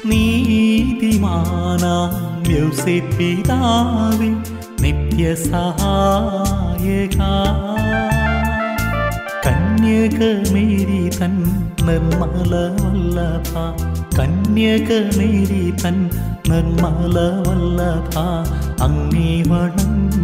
നീതിമാനാം യൗസേപ്പിതാവേ നിത്യസഹായക കന്യകമേരി തൻ നിർമ്മല വല്ലഭ കന്യകമേരി തൻ നിർമ്മല വല്ലഭ അങ്ങേ വണങ്ങുന്നു